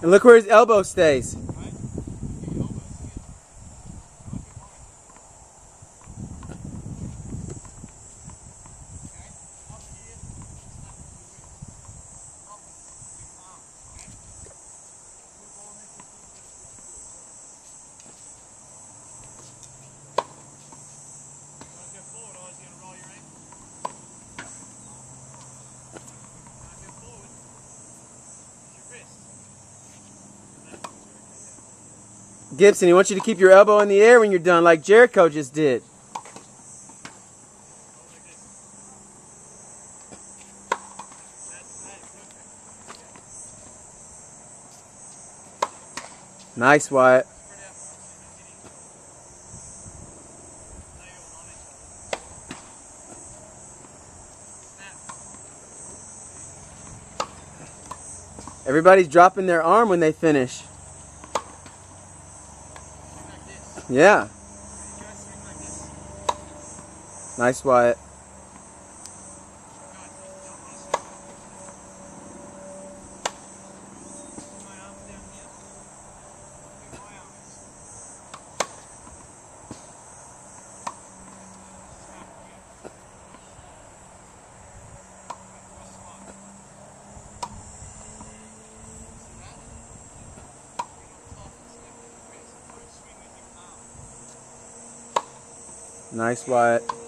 And look where his elbow stays. Gibson, he wants you to keep your elbow in the air when you're done, like Jericho just did. Nice, Wyatt. Everybody's dropping their arm when they finish. Yeah. Nice, Wyatt. Nice, Wyatt.